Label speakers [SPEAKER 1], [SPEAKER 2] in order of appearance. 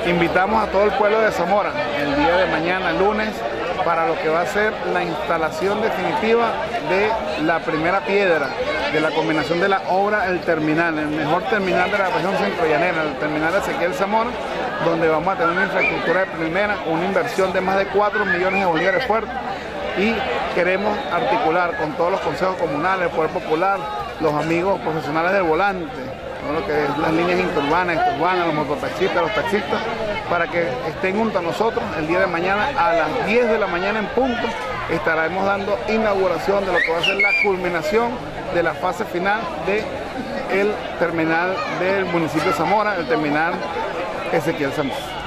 [SPEAKER 1] Invitamos a todo el pueblo de Zamora el día de mañana, lunes, para lo que va a ser la instalación definitiva de la primera piedra de la combinación de la obra El Terminal, el mejor terminal de la región centro-llanera, el terminal Ezequiel Zamora, donde vamos a tener una infraestructura de primera, una inversión de más de 4 millones de bolívares fuertes, y queremos articular con todos los consejos comunales, el poder popular, los amigos profesionales del volante, todo lo que es las líneas interurbanas, los mototaxistas, los taxistas, para que estén junto a nosotros el día de mañana a las 10 de la mañana en punto. Estaremos dando inauguración de lo que va a ser la culminación de la fase final del terminal del municipio de Zamora, el terminal Ezequiel Zamora.